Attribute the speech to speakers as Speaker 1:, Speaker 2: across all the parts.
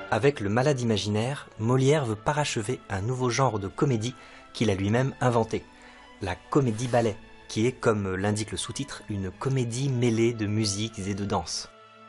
Speaker 1: Avec Le Malade imaginaire, Molière veut parachever un nouveau genre de comédie qu'il a lui-même inventé, la comédie-ballet, qui est, comme l'indique le sous-titre, une comédie mêlée de musiques et de danse.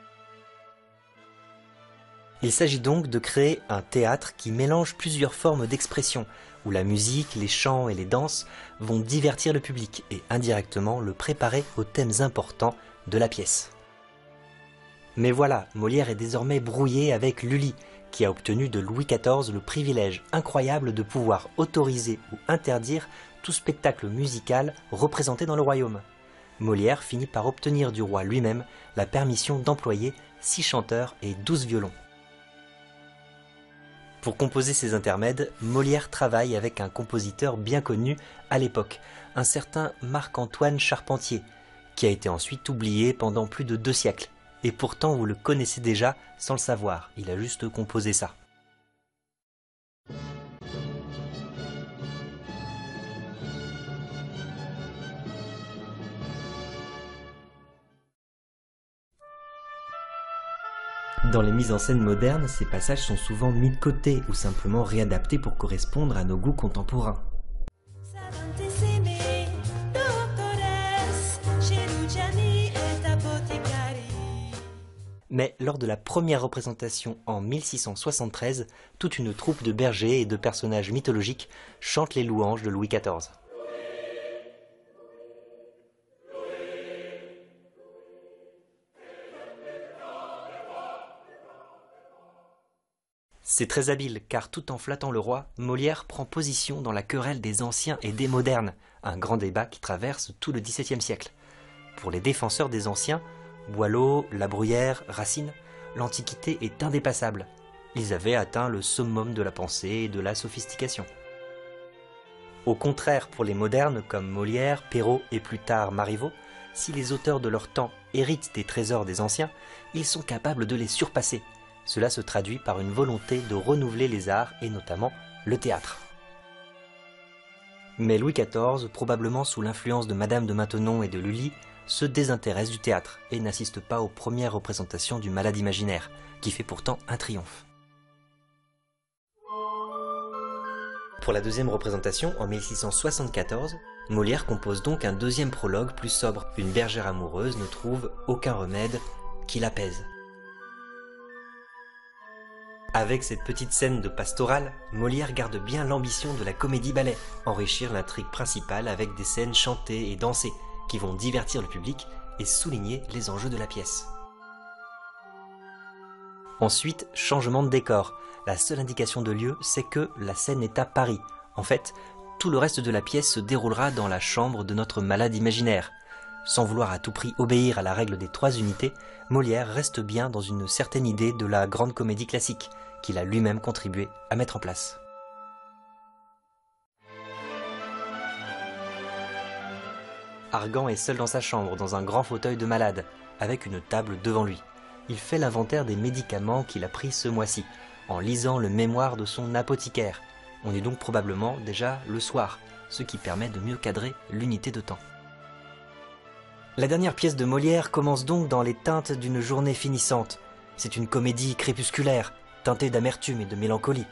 Speaker 1: Il s'agit donc de créer un théâtre qui mélange plusieurs formes d'expression, où la musique, les chants et les danses vont divertir le public et indirectement le préparer aux thèmes importants de la pièce. Mais voilà, Molière est désormais brouillé avec Lully, qui a obtenu de Louis XIV le privilège incroyable de pouvoir autoriser ou interdire tout spectacle musical représenté dans le royaume. Molière finit par obtenir du roi lui-même la permission d'employer 6 chanteurs et 12 violons. Pour composer ces intermèdes, Molière travaille avec un compositeur bien connu à l'époque, un certain Marc-Antoine Charpentier, qui a été ensuite oublié pendant plus de 2 siècles. Et pourtant vous le connaissez déjà sans le savoir, il a juste composé ça. Dans les mises en scène modernes, ces passages sont souvent mis de côté ou simplement réadaptés pour correspondre à nos goûts contemporains. Mais lors de la première représentation en 1673, toute une troupe de bergers et de personnages mythologiques chante les louanges de Louis XIV. C'est très habile, car tout en flattant le roi, Molière prend position dans la querelle des anciens et des modernes, un grand débat qui traverse tout le XVIIe siècle. Pour les défenseurs des anciens, Boileau, La Bruyère, Racine, l'Antiquité est indépassable. Ils avaient atteint le summum de la pensée et de la sophistication. Au contraire, pour les modernes comme Molière, Perrault et plus tard Marivaux, si les auteurs de leur temps héritent des trésors des anciens, ils sont capables de les surpasser. Cela se traduit par une volonté de renouveler les arts et notamment le théâtre. Mais Louis XIV, probablement sous l'influence de Madame de Maintenon et de Lully, se désintéresse du théâtre et n'assiste pas aux premières représentations du Malade imaginaire, qui fait pourtant un triomphe. Pour la deuxième représentation, en 1674, Molière compose donc un deuxième prologue plus sobre. Une bergère amoureuse ne trouve aucun remède qui l'apaise. Avec cette petite scène de pastorale, Molière garde bien l'ambition de la comédie-ballet, enrichir l'intrigue principale avec des scènes chantées et dansées, qui vont divertir le public et souligner les enjeux de la pièce. Ensuite, changement de décor. La seule indication de lieu, c'est que la scène est à Paris. En fait, tout le reste de la pièce se déroulera dans la chambre de notre malade imaginaire. Sans vouloir à tout prix obéir à la règle des 3 unités, Molière reste bien dans une certaine idée de la grande comédie classique, qu'il a lui-même contribué à mettre en place. Argan est seul dans sa chambre, dans un grand fauteuil de malade, avec une table devant lui. Il fait l'inventaire des médicaments qu'il a pris ce mois-ci, en lisant le mémoire de son apothicaire. On est donc probablement déjà le soir, ce qui permet de mieux cadrer l'unité de temps. La dernière pièce de Molière commence donc dans les teintes d'une journée finissante. C'est une comédie crépusculaire, teintée d'amertume et de mélancolie.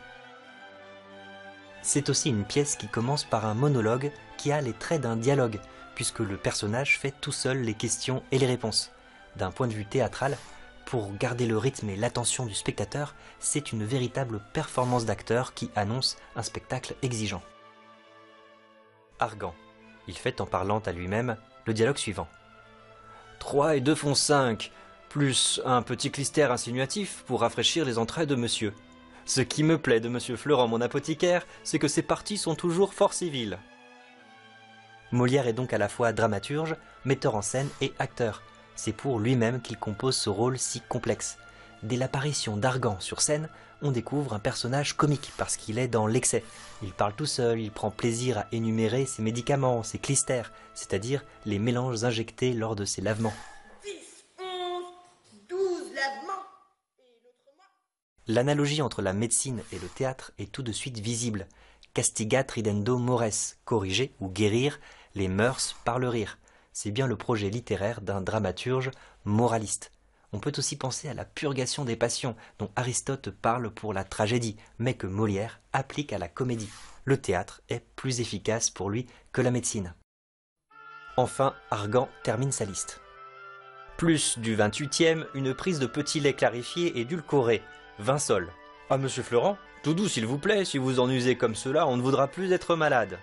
Speaker 1: C'est aussi une pièce qui commence par un monologue qui a les traits d'un dialogue, puisque le personnage fait tout seul les questions et les réponses. D'un point de vue théâtral, pour garder le rythme et l'attention du spectateur, c'est une véritable performance d'acteur qui annonce un spectacle exigeant. Argan. Il fait en parlant à lui-même le dialogue suivant. 3 et 2 font 5, plus un petit clistère insinuatif pour rafraîchir les entrailles de monsieur. Ce qui me plaît de monsieur Florent, mon apothicaire, c'est que ses parties sont toujours fort civiles. Molière est donc à la fois dramaturge, metteur en scène et acteur. C'est pour lui-même qu'il compose ce rôle si complexe. Dès l'apparition d'Argan sur scène, on découvre un personnage comique parce qu'il est dans l'excès. Il parle tout seul, il prend plaisir à énumérer ses médicaments, ses clistères, c'est-à-dire les mélanges injectés lors de ses lavements.
Speaker 2: 10, 11, 12 lavements et l'autre mois.
Speaker 1: L'analogie entre la médecine et le théâtre est tout de suite visible. Castigat ridendo mores, corriger ou guérir les mœurs par le rire. C'est bien le projet littéraire d'un dramaturge moraliste. On peut aussi penser à la purgation des passions, dont Aristote parle pour la tragédie, mais que Molière applique à la comédie. Le théâtre est plus efficace pour lui que la médecine. Enfin, Argan termine sa liste. Plus du 28e, une prise de petit lait clarifié et édulcoré, vin sol. Ah, monsieur Florent, tout doux s'il vous plaît, si vous en usez comme cela, on ne voudra plus être malade.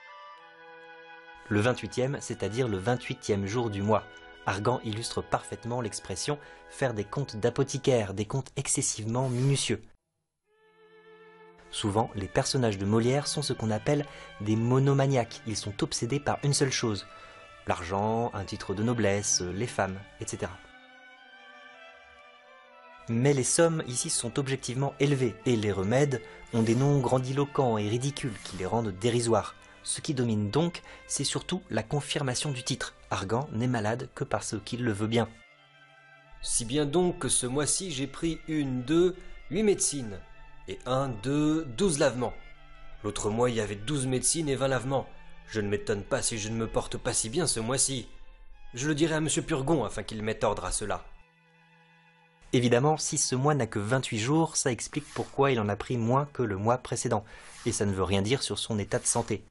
Speaker 1: Le 28e, c'est-à-dire le 28e jour du mois. Argan illustre parfaitement l'expression « faire des comptes d'apothicaire », des comptes excessivement minutieux. Souvent, les personnages de Molière sont ce qu'on appelle des monomaniaques. Ils sont obsédés par une seule chose, l'argent, un titre de noblesse, les femmes, etc. Mais les sommes ici sont objectivement élevées, et les remèdes ont des noms grandiloquents et ridicules qui les rendent dérisoires. Ce qui domine donc, c'est surtout la confirmation du titre. Argan n'est malade que parce qu'il le veut bien. Si bien donc que ce mois-ci j'ai pris 1, 2, 8 médecines, et 1, 2, 12 lavements. L'autre mois il y avait 12 médecines et 20 lavements. Je ne m'étonne pas si je ne me porte pas si bien ce mois-ci. Je le dirai à monsieur Purgon afin qu'il mette ordre à cela. Évidemment, si ce mois n'a que 28 jours, ça explique pourquoi il en a pris moins que le mois précédent, et ça ne veut rien dire sur son état de santé.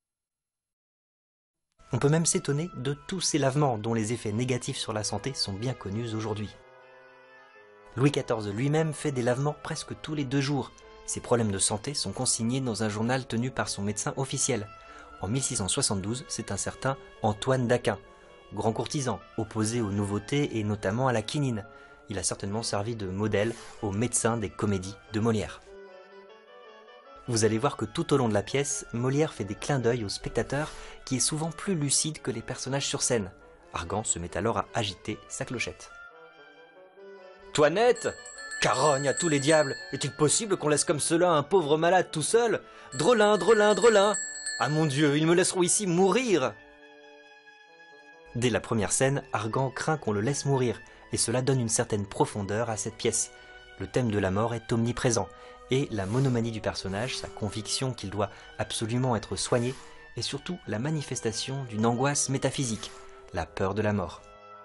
Speaker 1: On peut même s'étonner de tous ces lavements dont les effets négatifs sur la santé sont bien connus aujourd'hui. Louis XIV lui-même fait des lavements presque tous les 2 jours. Ses problèmes de santé sont consignés dans un journal tenu par son médecin officiel. En 1672, c'est un certain Antoine d'Aquin, grand courtisan, opposé aux nouveautés et notamment à la quinine. Il a certainement servi de modèle aux médecins des comédies de Molière. Vous allez voir que tout au long de la pièce, Molière fait des clins d'œil au spectateur qui est souvent plus lucide que les personnages sur scène. Argan se met alors à agiter sa clochette. « Toinette ! Carogne à tous les diables! Est-il possible qu'on laisse comme cela un pauvre malade tout seul? Drelin, drelin, drelin! Ah mon Dieu, ils me laisseront ici mourir !» Dès la première scène, Argan craint qu'on le laisse mourir, et cela donne une certaine profondeur à cette pièce. Le thème de la mort est omniprésent, et la monomanie du personnage, sa conviction qu'il doit absolument être soigné, est surtout la manifestation d'une angoisse métaphysique, la peur de la mort.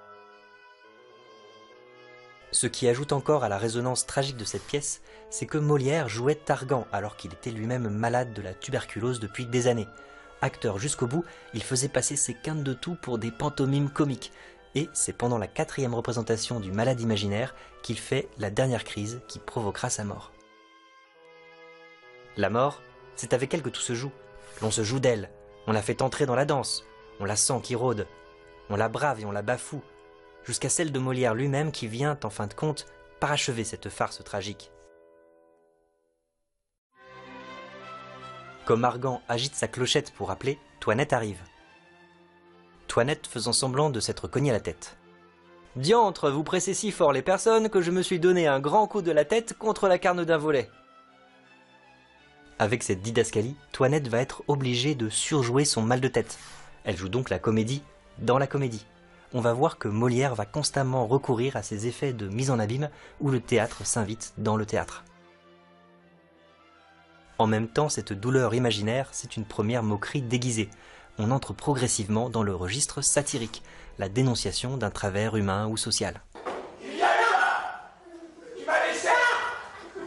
Speaker 1: Ce qui ajoute encore à la résonance tragique de cette pièce, c'est que Molière jouait Argan alors qu'il était lui-même malade de la tuberculose depuis des années. Acteur jusqu'au bout, il faisait passer ses quintes de toux pour des pantomimes comiques, et c'est pendant la 4e représentation du malade imaginaire qu'il fait la dernière crise qui provoquera sa mort. La mort, c'est avec elle que tout se joue. L'on se joue d'elle, on la fait entrer dans la danse, on la sent qui rôde, on la brave et on la bafoue, jusqu'à celle de Molière lui-même qui vient, en fin de compte, parachever cette farce tragique. Comme Argan agite sa clochette pour appeler, Toinette arrive. Toinette faisant semblant de s'être cogné la tête. « Diantre, vous pressez si fort les personnes que je me suis donné un grand coup de la tête contre la carne d'un volet. » Avec cette didascalie, Toinette va être obligée de surjouer son mal de tête. Elle joue donc la comédie dans la comédie. On va voir que Molière va constamment recourir à ces effets de mise en abîme où le théâtre s'invite dans le théâtre. En même temps, cette douleur imaginaire, c'est une première moquerie déguisée. On entre progressivement dans le registre satirique, la dénonciation d'un travers humain ou social.
Speaker 3: Il y a là qui m'a laissé là.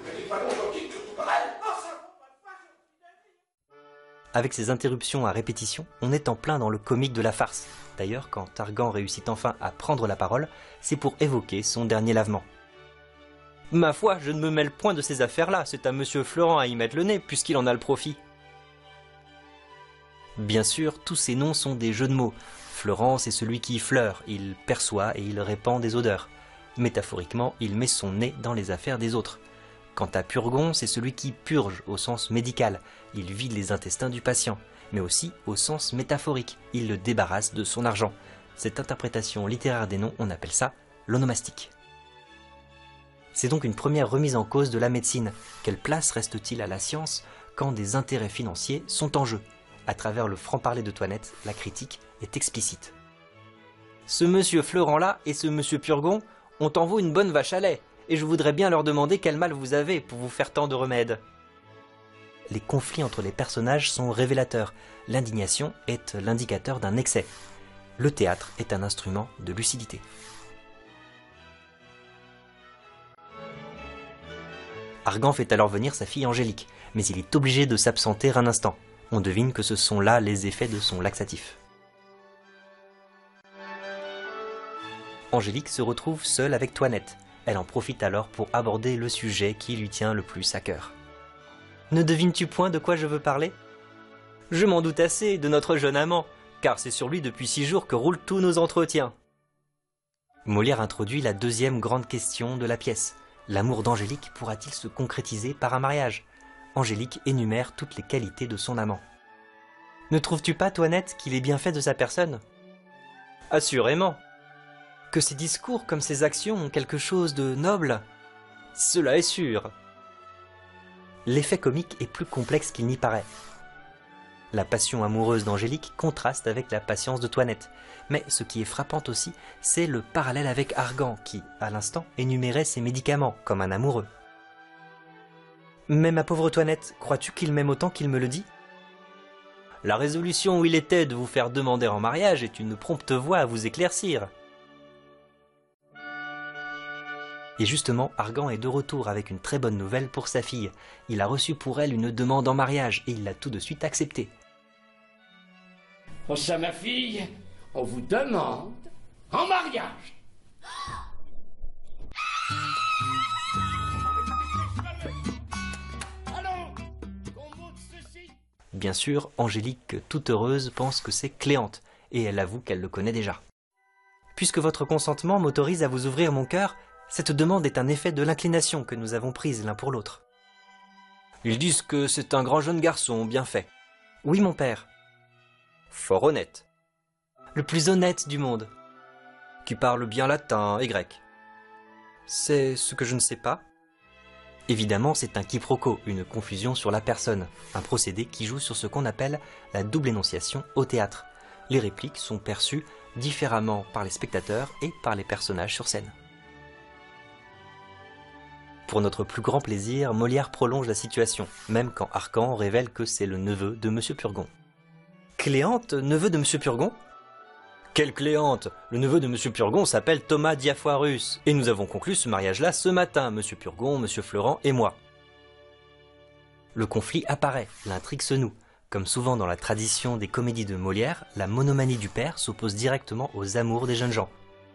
Speaker 1: Avec ces interruptions à répétition, on est en plein dans le comique de la farce. D'ailleurs, quand Argan réussit enfin à prendre la parole, c'est pour évoquer son dernier lavement. « Ma foi, je ne me mêle point de ces affaires-là, c'est à monsieur Florent à y mettre le nez, puisqu'il en a le profit. » Bien sûr, tous ces noms sont des jeux de mots. Florent, c'est celui qui fleure, il perçoit et il répand des odeurs. Métaphoriquement, il met son nez dans les affaires des autres. Quant à Purgon, c'est celui qui purge au sens médical, il vide les intestins du patient, mais aussi au sens métaphorique, il le débarrasse de son argent. Cette interprétation littéraire des noms, on appelle ça l'onomastique. C'est donc une première remise en cause de la médecine. Quelle place reste-t-il à la science quand des intérêts financiers sont en jeu? À travers le franc-parler de Toinette, la critique est explicite. Ce monsieur Florent-là et ce monsieur Purgon ont en vous une bonne vache à lait, et je voudrais bien leur demander quel mal vous avez pour vous faire tant de remèdes. Les conflits entre les personnages sont révélateurs. L'indignation est l'indicateur d'un excès. Le théâtre est un instrument de lucidité. Argan fait alors venir sa fille Angélique, mais il est obligé de s'absenter un instant. On devine que ce sont là les effets de son laxatif. Angélique se retrouve seule avec Toinette. Elle en profite alors pour aborder le sujet qui lui tient le plus à cœur. « Ne devines-tu point de quoi je veux parler ? Je m'en doute assez de notre jeune amant, car c'est sur lui depuis 6 jours que roulent tous nos entretiens. » Molière introduit la deuxième grande question de la pièce. L'amour d'Angélique pourra-t-il se concrétiser par un mariage ? Angélique énumère toutes les qualités de son amant. « Ne trouves-tu pas, Toinette, qu'il est bien fait de sa personne ? » ?»« Assurément. » »« Que ses discours comme ses actions ont quelque chose de noble ? » ?»« Cela est sûr. » L'effet comique est plus complexe qu'il n'y paraît. La passion amoureuse d'Angélique contraste avec la patience de Toinette. Mais ce qui est frappant aussi, c'est le parallèle avec Argan qui, à l'instant, énumérait ses médicaments comme un amoureux. « Mais ma pauvre Toinette, crois-tu qu'il m'aime autant qu'il me le dit ? La résolution où il était de vous faire demander en mariage est une prompte voie à vous éclaircir. » Et justement, Argan est de retour avec une très bonne nouvelle pour sa fille. Il a reçu pour elle une demande en mariage et il l'a tout de suite acceptée.
Speaker 3: Oh ça, ma fille, on vous demande en mariage.
Speaker 1: Bien sûr, Angélique, toute heureuse, pense que c'est Cléante, et elle avoue qu'elle le connaît déjà. « Puisque votre consentement m'autorise à vous ouvrir mon cœur, cette demande est un effet de l'inclination que nous avons prise l'un pour l'autre. » Ils disent que c'est un grand jeune garçon, bien fait. « Oui, mon père. »« Fort honnête. »« Le plus honnête du monde. »« Qui parle bien latin et grec. »« C'est ce que je ne sais pas. » Évidemment, c'est un quiproquo, une confusion sur la personne, un procédé qui joue sur ce qu'on appelle la double énonciation au théâtre. Les répliques sont perçues différemment par les spectateurs et par les personnages sur scène. Pour notre plus grand plaisir, Molière prolonge la situation, même quand Argan révèle que c'est le neveu de M. Purgon. « Cléante, neveu de M. Purgon ?»« Quelle Cléante ? Le neveu de M. Purgon s'appelle Thomas Diafoirus, et nous avons conclu ce mariage-là ce matin, M. Purgon, M. Fleurant et moi. » Le conflit apparaît, l'intrigue se noue. Comme souvent dans la tradition des comédies de Molière, la monomanie du père s'oppose directement aux amours des jeunes gens.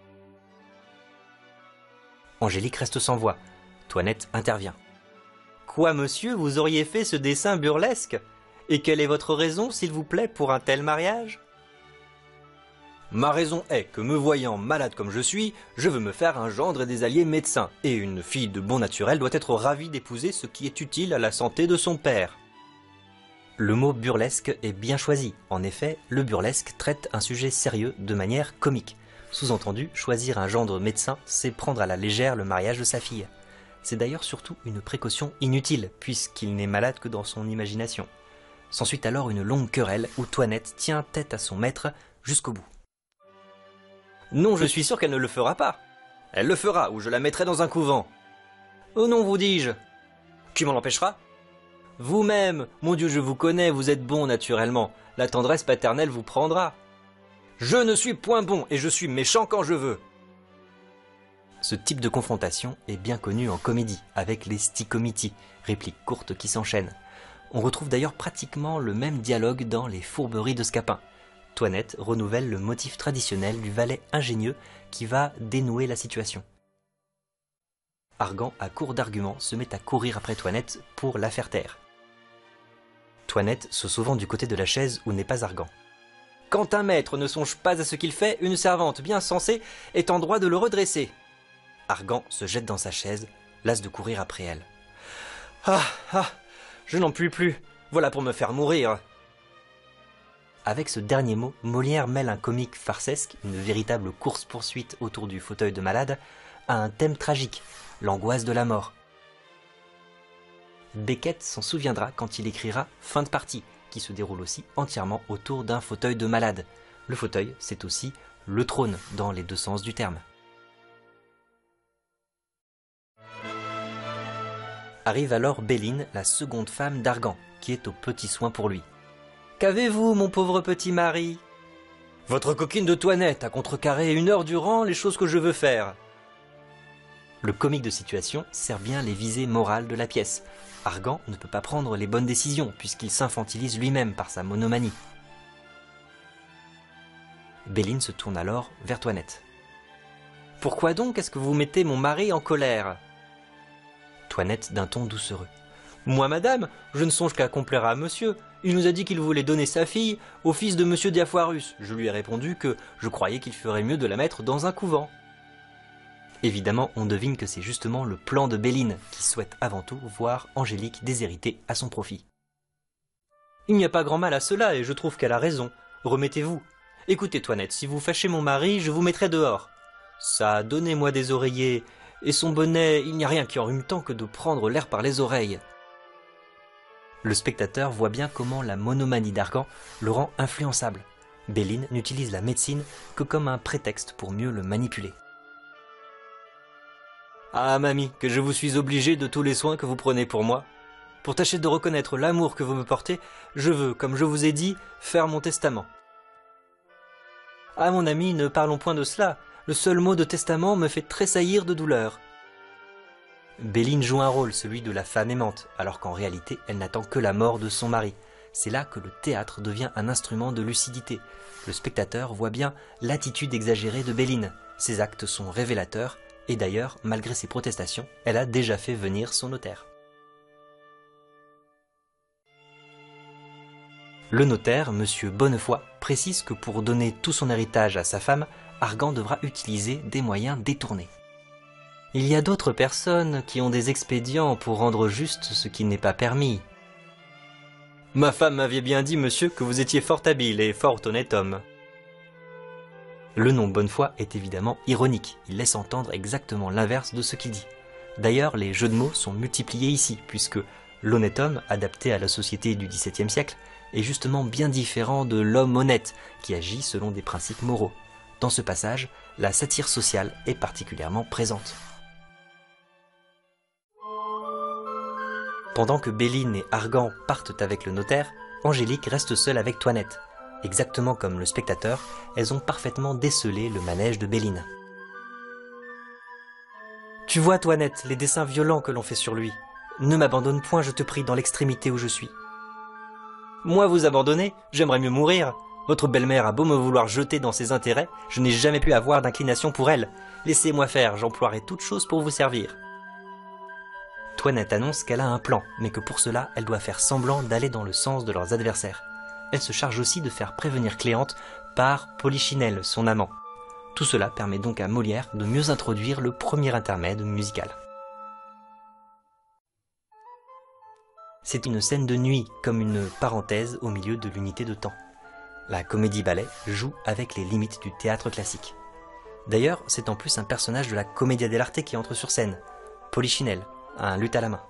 Speaker 1: Angélique reste sans voix. Toinette intervient. « Quoi, monsieur, vous auriez fait ce dessin burlesque ? Et quelle est votre raison, s'il vous plaît, pour un tel mariage ? » Ma raison est que, me voyant malade comme je suis, je veux me faire un gendre et des alliés médecins, et une fille de bon naturel doit être ravie d'épouser ce qui est utile à la santé de son père. Le mot burlesque est bien choisi. En effet, le burlesque traite un sujet sérieux de manière comique. Sous-entendu, choisir un gendre médecin, c'est prendre à la légère le mariage de sa fille. C'est d'ailleurs surtout une précaution inutile, puisqu'il n'est malade que dans son imagination. S'ensuit alors une longue querelle où Toinette tient tête à son maître jusqu'au bout. Non, je suis sûr qu'elle ne le fera pas. Elle le fera, ou je la mettrai dans un couvent. Oh non, vous dis-je. Qui m'en empêchera ? Vous-même, mon Dieu, je vous connais, vous êtes bon naturellement. La tendresse paternelle vous prendra. Je ne suis point bon, et je suis méchant quand je veux. Ce type de confrontation est bien connu en comédie, avec les stichomitis, répliques courtes qui s'enchaînent. On retrouve d'ailleurs pratiquement le même dialogue dans les fourberies de Scapin. Toinette renouvelle le motif traditionnel du valet ingénieux qui va dénouer la situation. Argan, à court d'arguments, se met à courir après Toinette pour la faire taire. Toinette se sauvant du côté de la chaise où n'est pas Argan. « Quand un maître ne songe pas à ce qu'il fait, une servante bien sensée est en droit de le redresser. » Argan se jette dans sa chaise, lasse de courir après elle. « Ah, je n'en puis plus, voilà pour me faire mourir !» Avec ce dernier mot, Molière mêle un comique farcesque, une véritable course-poursuite autour du fauteuil de malade, à un thème tragique, l'angoisse de la mort. Beckett s'en souviendra quand il écrira « Fin de partie », qui se déroule aussi entièrement autour d'un fauteuil de malade. Le fauteuil, c'est aussi le trône, dans les deux sens du terme. Arrive alors Béline, la seconde femme d'Argan, qui est aux petits soins pour lui. « Qu'avez-vous, mon pauvre petit mari ? » ?»« Votre coquine de Toinette a contrecarré 1 heure durant les choses que je veux faire. »« Le comique de situation sert bien les visées morales de la pièce. Argan ne peut pas prendre les bonnes décisions puisqu'il s'infantilise lui-même par sa monomanie. Belline se tourne alors vers Toinette. « Pourquoi donc est-ce que vous mettez mon mari en colère ?» Toinette d'un ton doucereux. « Moi, madame, je ne songe qu'à complaire à monsieur. Il nous a dit qu'il voulait donner sa fille au fils de monsieur Diafoirus. Je lui ai répondu que je croyais qu'il ferait mieux de la mettre dans un couvent. » Évidemment, on devine que c'est justement le plan de Belline, qui souhaite avant tout voir Angélique déshéritée à son profit. « Il n'y a pas grand mal à cela, et je trouve qu'elle a raison. Remettez-vous. Écoutez, Toinette, si vous fâchez mon mari, je vous mettrai dehors. Ça, donnez-moi des oreillers, et son bonnet, il n'y a rien qui enrhume tant que de prendre l'air par les oreilles. » Le spectateur voit bien comment la monomanie d'Argan le rend influençable. Belline n'utilise la médecine que comme un prétexte pour mieux le manipuler. « Ah, mamie, que je vous suis obligé de tous les soins que vous prenez pour moi. Pour tâcher de reconnaître l'amour que vous me portez, je veux, comme je vous ai dit, faire mon testament. » « Ah, mon ami, ne parlons point de cela. Le seul mot de testament me fait tressaillir de douleur. » Belline joue un rôle, celui de la femme aimante, alors qu'en réalité, elle n'attend que la mort de son mari. C'est là que le théâtre devient un instrument de lucidité. Le spectateur voit bien l'attitude exagérée de Belline. Ses actes sont révélateurs, et d'ailleurs, malgré ses protestations, elle a déjà fait venir son notaire. Le notaire, monsieur Bonnefoy, précise que pour donner tout son héritage à sa femme, Argan devra utiliser des moyens détournés. Il y a d'autres personnes qui ont des expédients pour rendre juste ce qui n'est pas permis. Ma femme m'avait bien dit, monsieur, que vous étiez fort habile et fort honnête homme. Le nom Bonnefoy est évidemment ironique, il laisse entendre exactement l'inverse de ce qu'il dit. D'ailleurs, les jeux de mots sont multipliés ici, puisque l'honnête homme, adapté à la société du XVIIe siècle, est justement bien différent de l'homme honnête, qui agit selon des principes moraux. Dans ce passage, la satire sociale est particulièrement présente. Pendant que Belline et Argan partent avec le notaire, Angélique reste seule avec Toinette. Exactement comme le spectateur, elles ont parfaitement décelé le manège de Belline. « Tu vois, Toinette, les dessins violents que l'on fait sur lui. Ne m'abandonne point, je te prie, dans l'extrémité où je suis. »« Moi vous abandonner, j'aimerais mieux mourir. Votre belle-mère a beau me vouloir jeter dans ses intérêts, je n'ai jamais pu avoir d'inclination pour elle. Laissez-moi faire, j'emploierai toute chose pour vous servir. » Toinette annonce qu'elle a un plan, mais que pour cela, elle doit faire semblant d'aller dans le sens de leurs adversaires. Elle se charge aussi de faire prévenir Cléante par Polichinelle, son amant. Tout cela permet donc à Molière de mieux introduire le premier intermède musical. C'est une scène de nuit, comme une parenthèse au milieu de l'unité de temps. La comédie-ballet joue avec les limites du théâtre classique. D'ailleurs, c'est en plus un personnage de la Commedia dell'arte qui entre sur scène, Polichinelle, un luth à la main.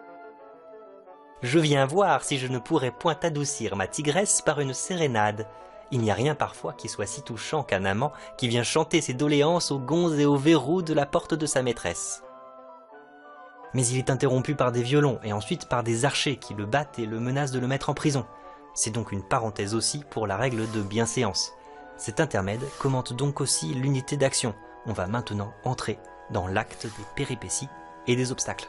Speaker 1: Je viens voir si je ne pourrais point adoucir ma tigresse par une sérénade. Il n'y a rien parfois qui soit si touchant qu'un amant qui vient chanter ses doléances aux gonds et aux verrous de la porte de sa maîtresse. Mais il est interrompu par des violons et ensuite par des archers qui le battent et le menacent de le mettre en prison. C'est donc une parenthèse aussi pour la règle de bienséance. Cet intermède commente donc aussi l'unité d'action. On va maintenant entrer dans l'acte des péripéties et des obstacles.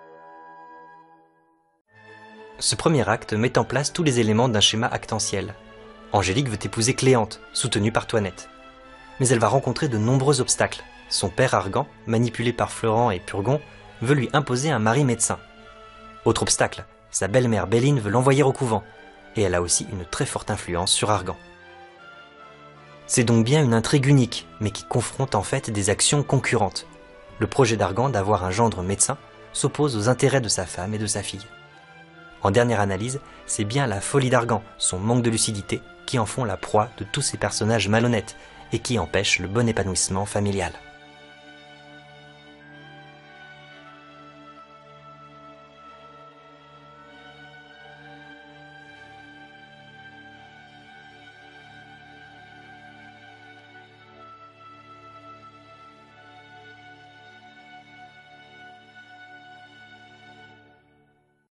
Speaker 1: Ce premier acte met en place tous les éléments d'un schéma actantiel. Angélique veut épouser Cléante, soutenue par Toinette. Mais elle va rencontrer de nombreux obstacles. Son père Argan, manipulé par Florent et Purgon, veut lui imposer un mari médecin. Autre obstacle, sa belle-mère Belline veut l'envoyer au couvent, et elle a aussi une très forte influence sur Argan. C'est donc bien une intrigue unique, mais qui confronte en fait des actions concurrentes. Le projet d'Argan d'avoir un gendre médecin s'oppose aux intérêts de sa femme et de sa fille. En dernière analyse, c'est bien la folie d'Argan, son manque de lucidité, qui en font la proie de tous ces personnages malhonnêtes et qui empêchent le bon épanouissement familial.